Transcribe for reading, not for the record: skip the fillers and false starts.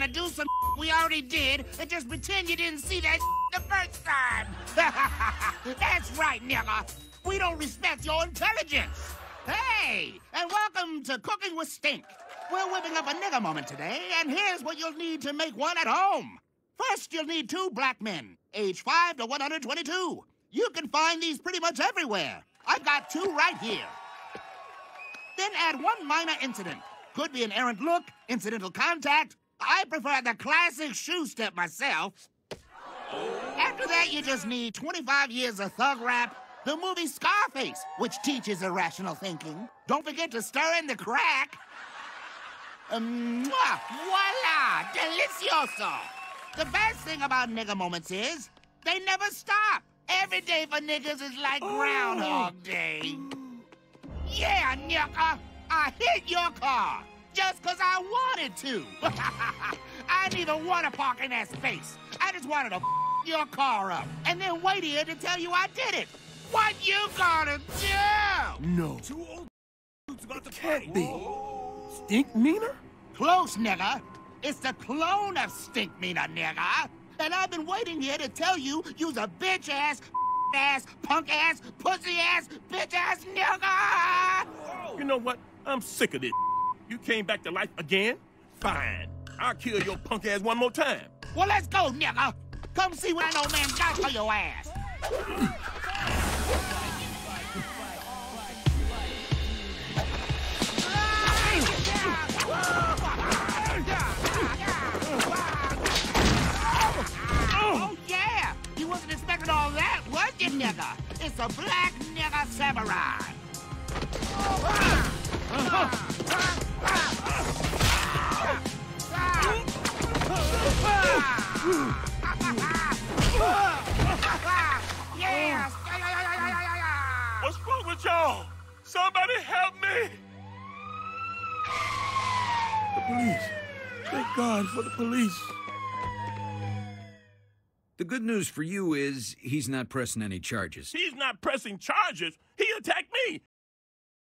to do some we already did and just pretend you didn't see that the first time. That's right, nigga. We don't respect your intelligence. Hey, and welcome to Cooking with Stink. We're whipping up a nigga moment today, and here's what you'll need to make one at home. First, you'll need 2 black men, age 5 to 122. You can find these pretty much everywhere. I've got 2 right here. Then add 1 minor incident. Could be an errant look, incidental contact. I prefer the classic shoe step myself. After that, you just need 25 years of thug rap, the movie Scarface, which teaches irrational thinking. Don't forget to stir in the crack. Voila! Delicioso! The best thing about nigga moments is they never stop. Every day for niggas is like Groundhog Day. Yeah, nigga, I hit your car just 'cause I wanted to. I didn't even want to park in that space. I just wanted to your car up and then wait here to tell you I did it. What you gonna do? No. 2 old dudes about to can't be. Stinkmeaner? Close, nigga. It's the clone of Stinkmeaner, nigga. And I've been waiting here to tell you you's a bitch-ass, punk-ass, pussy-ass, bitch-ass nigga! You know what? I'm sick of this. You came back to life again? Fine. I'll kill your punk ass one more time. Well, let's go, nigga. Come see what an old man got for your ass. Oh, yeah. You wasn't expecting all that, was you, nigga? It's a black nigga samurai. Yeah. What's wrong with y'all? Somebody help me! The police. Thank God for the police. The good news for you is he's not pressing any charges. He's not pressing charges. He attacked me.